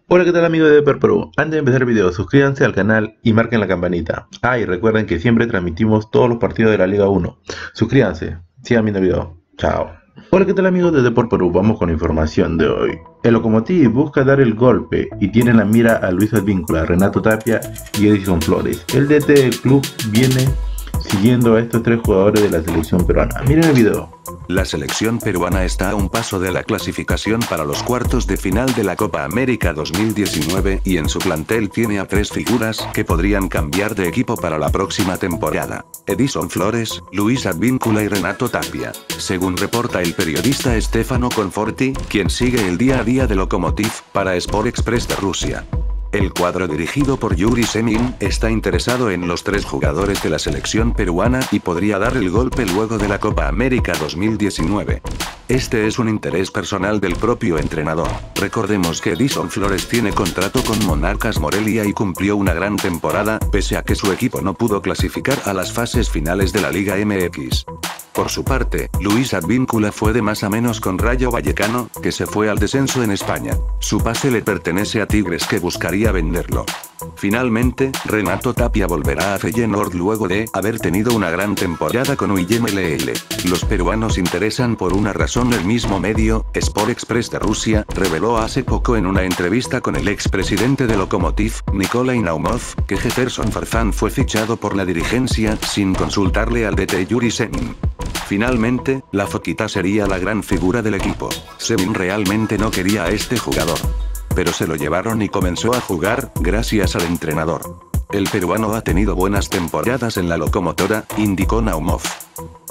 Hola, ¿qué tal amigos de Deper Perú? Antes de empezar el video, suscríbanse al canal y marquen la campanita. Y recuerden que siempre transmitimos todos los partidos de la Liga 1. Suscríbanse, sigan viendo el video. Chao. Hola, ¿qué tal amigos de Deportes Perú? Vamos con la información de hoy. El Lokomotiv busca dar el golpe y tiene en la mira a Luis Advíncula, Renato Tapia y Edison Flores. El DT del club viene siguiendo a estos tres jugadores de la selección peruana. Miren el video. La selección peruana está a un paso de la clasificación para los cuartos de final de la Copa América 2019 y en su plantel tiene a tres figuras que podrían cambiar de equipo para la próxima temporada: Edison Flores, Luis Advíncula y Renato Tapia, según reporta el periodista Stefano Conforti, quien sigue el día a día de Lokomotiv para Sport Express de Rusia. El cuadro dirigido por Yuri Semin está interesado en los tres jugadores de la selección peruana y podría dar el golpe luego de la Copa América 2019. Este es un interés personal del propio entrenador. Recordemos que Edison Flores tiene contrato con Monarcas Morelia y cumplió una gran temporada, pese a que su equipo no pudo clasificar a las fases finales de la Liga MX. Por su parte, Luis Advíncula fue de más a menos con Rayo Vallecano, que se fue al descenso en España. Su pase le pertenece a Tigres, que buscaría venderlo. Finalmente, Renato Tapia volverá a Feyenoord luego de haber tenido una gran temporada con UIMLL. Los peruanos interesan por una razón. El mismo medio, Sport Express de Rusia, reveló hace poco en una entrevista con el expresidente de Lokomotiv, Nikolai Naumov, que Jefferson Farfán fue fichado por la dirigencia sin consultarle al DT Yuri Semin. Finalmente, la Foquita sería la gran figura del equipo. Semin realmente no quería a este jugador, pero se lo llevaron y comenzó a jugar, gracias al entrenador. El peruano ha tenido buenas temporadas en la locomotora, indicó Naumov.